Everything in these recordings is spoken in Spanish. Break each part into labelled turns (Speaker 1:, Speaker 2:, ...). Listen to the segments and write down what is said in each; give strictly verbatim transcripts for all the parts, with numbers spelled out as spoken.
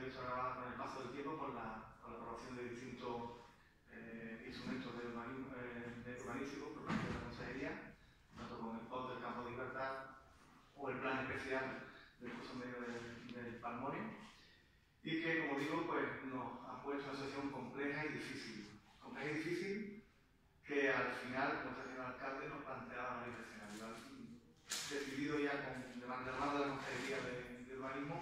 Speaker 1: visto agravada con el paso del tiempo por la, por la aprobación de distintos eh, instrumentos de urbanismo, eh, de urbanístico por parte de la Consejería, tanto con el P O D del Campo de Libertad o el Plan Especial del curso medio del, del Palmone, y que, como digo, pues nos ha puesto una situación compleja y difícil. Compleja y difícil que al final, como está diciendo el alcalde, nos planteaba la escenario. Decidido ya con, de la mano de la Consejería de, de Urbanismo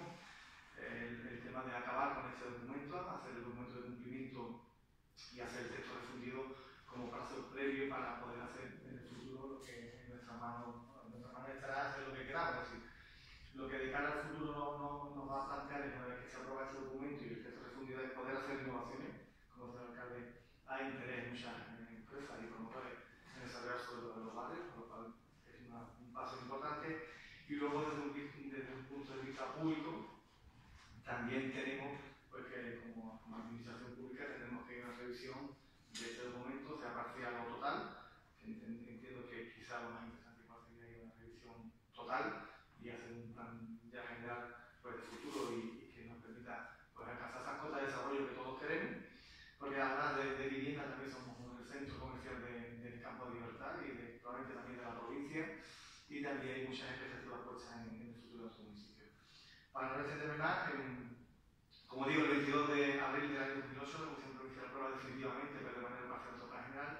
Speaker 1: el, el tema de acabar con este documento, hacer el documento de cumplimiento y hacer el texto refundido como plazo previo para poder hacer en el futuro lo que en nuestra mano, en nuestra mano estará hacer lo que queramos. Es decir, lo que de cara al futuro no, no, nos va a plantear es, una vez que se aprueba este documento y el texto refundido, es poder hacer innovaciones, como dice el alcalde, hay interés en muchas empresas y promotores en desarrollar sobre los barrios, por lo cual es una, un paso importante. Y luego, desde un, desde un punto de vista público, también tenemos pues, que como, como administración pública tenemos que ir a una revisión de este documento, sea parcial o total, que entiendo que quizá lo más interesante sería ir a una revisión total y hacer un plan ya general pues, de futuro y, y que nos permita pues, alcanzar esas cotas de desarrollo que todos queremos, porque además de, de vivienda también somos un centro comercial de, del Campo de Libertad y de, probablemente también de la provincia, y también hay muchas expectativas puestas en, en el futuro de nuestro municipio. Para no extenderme más, en, como digo, el veintidós de abril del año dos mil ocho la Comisión Provincial aprueba definitivamente, pero de manera parcial o total general,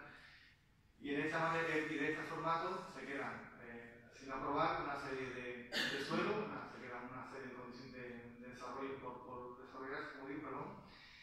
Speaker 1: y en esta manera y de este formato se quedan eh, sin aprobar una serie de, de suelos, una, se quedan una serie de condiciones de, de desarrollo por, por desarrollarse, como digo, perdón,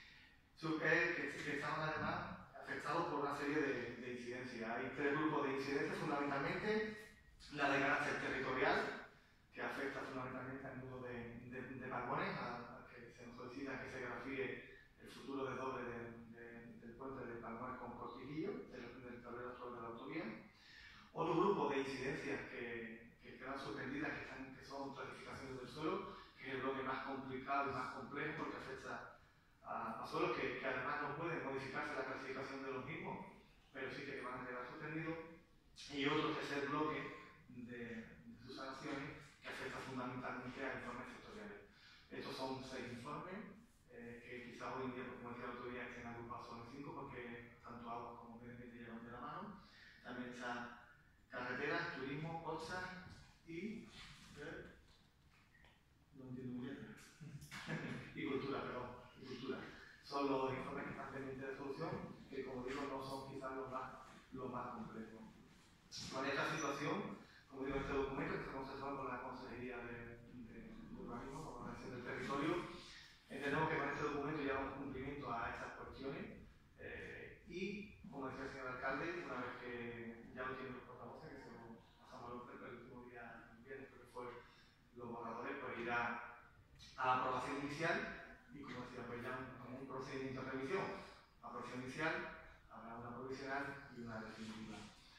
Speaker 1: que, que, que están además afectados por una serie de, de incidencias. Hay tres grupos de incidencias, fundamentalmente la de carácter territorial, que afecta fundamentalmente al nudo de, de, de Palmones, a, a que se nos solicita que se grafíe el futuro de doble de, de, del puente de Palmones con Cortijillo, del, del tablero actual de la autovía. Otro grupo de incidencias que, que quedan suspendidas, que, están, que son clasificaciones del suelo, que es el bloque más complicado y más complejo porque afecta a, a suelos que, que además no pueden modificarse la clasificación de los mismos, pero sí que van a quedar suspendidos. Y otro tercer bloque de, de sus sanciones que afecta fundamentalmente a informes sectoriales. Estos son seis informes eh, que quizás hoy en día, como decía la autoridad, estén agrupados solo en cinco porque tanto agua como medio ambiente llevan de la mano. También está carreteras, turismo, costas y eh, no entiendo muy bien y cultura, perdón, y cultura. Son los informes que están pendientes de solución, que como digo no son quizás los más, los más complejos. Con esta situación, como digo, este documento que está consensuado con la Consejería de, de, de Urbanismo, con la Organización del Territorio, entendemos que con este documento ya damos cumplimiento a estas cuestiones eh, y, como decía el señor alcalde, una vez que ya lo tienen los portavoces, que se lo pasamos el último día, viernes, creo que fue los borradores, pues irá a la aprobación inicial y, como decía, pues ya como un procedimiento de revisión, aprobación inicial, habrá una provisional y una definitiva.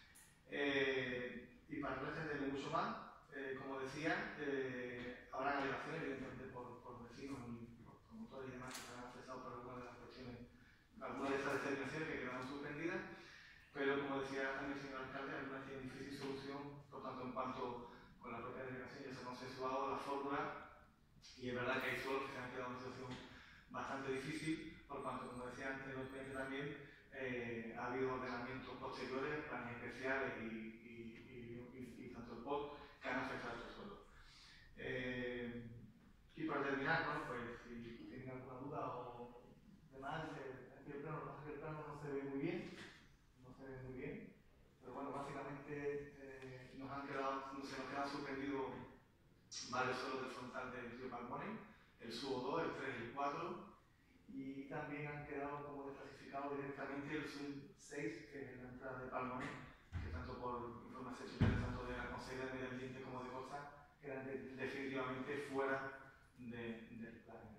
Speaker 1: Eh, y para no extenderme mucho más, eh, como decía, eh, habrá alegaciones, evidentemente, por, por vecinos y por promotores y demás que se han expresado por algunas de las cuestiones, algunas de estas determinaciones que quedaron suspendidas, pero como decía también el señor alcalde, algunas tienen difícil solución, por tanto, en cuanto con la propia delegación ya se ha consensuado la fórmula, y es verdad que hay suelos que se han quedado en una situación bastante difícil, por cuanto, como decía anteriormente también, eh, ha habido ordenamientos posteriores, planes especiales y, y, y, y, y tanto el P O D que han afectado a estos suelos. Eh, y para terminar, ¿no? Pues si tienen alguna duda o demás, eh, aquí el plano, no, el plano no se ve muy bien, no se ve muy bien, pero bueno, básicamente eh, nos han quedado, se nos quedan suspendidos varios suelos del frontal del río Palmone, el SUO dos, el tres y el cuatro, y también han quedado como desclasificados directamente el SUM seis, que es la entrada de Palmone, que tanto por informes sectoriales, tanto de la Consejería de Medio Ambiente como de Costa, quedan de, definitivamente fuera de, del plan.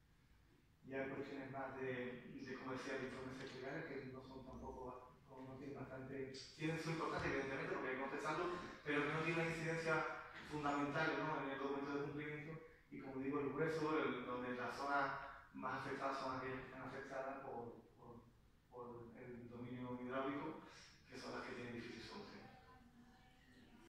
Speaker 1: Y hay cuestiones más de, de como decía, de informes sectoriales que no son tampoco, como no tienen bastante, tienen su importancia evidentemente porque hay que contestarlo, pero que no tienen una incidencia fundamental, ¿no?, en el documento de cumplimiento. Y como digo, el grueso, el, donde las zonas más afectadas son aquellas que están